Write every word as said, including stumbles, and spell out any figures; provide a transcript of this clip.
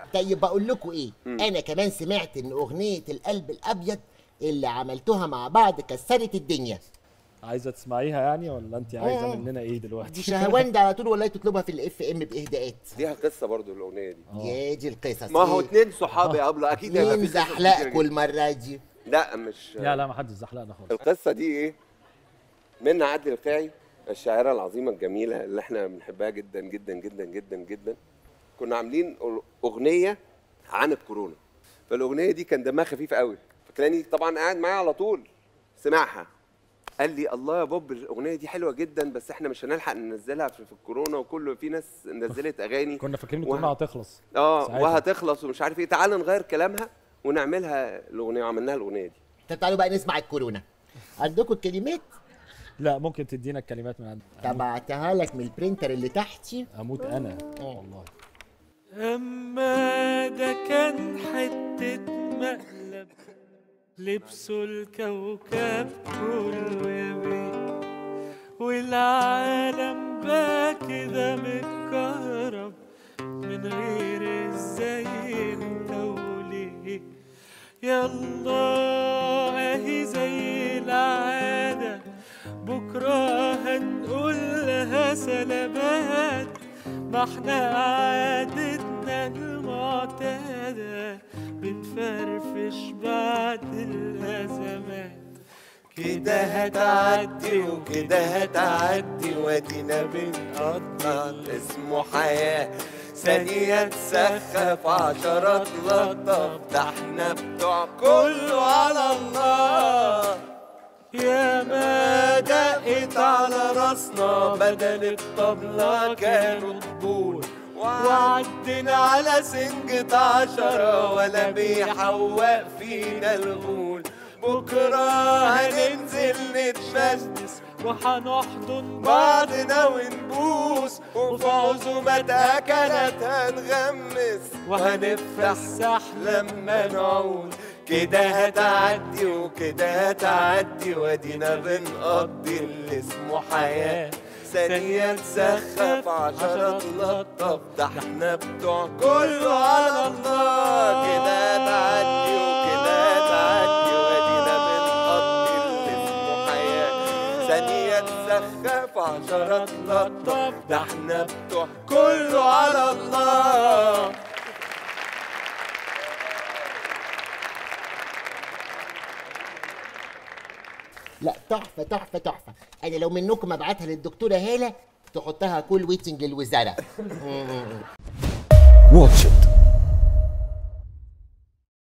طيب بقول لكم ايه، م. انا كمان سمعت ان اغنيه القلب الابيض اللي عملتوها مع بعض كسرت الدنيا. عايزه تسمعيها يعني ولا انت عايزه مننا ايه دلوقتي؟ دي شهواند على طول والله، تطلبها في الاف ام باهداءات. ليها قصه برضو الاغنيه دي. يا دي القصص ما هو إيه؟ اتنين صحابي يا ابله اكيد هيبقى في مين زحلقكوا المره دي؟ لا مش لا لا ما حدش زحلقنا خالص. القصه دي ايه؟ منى عدلي القيعي الشاعره العظيمه الجميله اللي احنا بنحبها جدا جدا جدا جدا جدا، كنا عاملين اغنيه عن الكورونا، فالاغنيه دي كان دمها خفيف قوي، فكراني طبعا قاعد معايا على طول سمعها قال لي الله يا بوب الاغنيه دي حلوه جدا بس احنا مش هنلحق ننزلها في, في الكورونا، وكله في ناس نزلت اغاني كنا فاكرين الكورونا وه... هتخلص اه وهتخلص ومش عارف ايه، تعال نغير كلامها ونعملها الاغنيه، وعملناها الاغنيه دي. طب تعالوا بقى نسمع الكورونا. عندكم الكلمات؟ لا ممكن تدينا الكلمات من عندك. تبعتها لك من البرينتر اللي تحتي. اموت انا والله. اما ده كان حته مقلب لبسوا الكوكب كله يا بيه، والعالم بقى كده متكهرب من غير ازاي انت وليه. يلا اهي زي العادة بكرة هنقول لها سلامات، ما احنا عادتنا المعتادة بتفرفش بعد الأزمات. كده هتعدي وكده هتعدي وادينا بنقضي اسمه حياة، ثانية تسخف عشرة تلطف، ده احنا بتوع كله على الله. يا ما دقت على راسنا بدل الطبلة كانوا طبول، وعدنا على سنجة عشرة ولا بيحوق فينا الغول. بكرة هننزل نتمسس وهنحضن بعضنا ونبوس، وفي عزومات أكلات هنغمس وهنفسح لما نعود. كده هتعدي وكده هتعدي وادينا بنقضي اللي اسمه حياة، ثانية تسخف عشرة تلطف، ده احنا بتوع كله على الله. كده هتعدي وكده هتعدي وادينا بنقضي اللي اسمه حياة، ثانية تسخف عشرة تلطف، ده احنا بتوع كله على الله. لا تحفه تحفه تحفه. انا لو منكم ابعتها للدكتوره هاله تحطها كول ويتنج للوزاره. واتش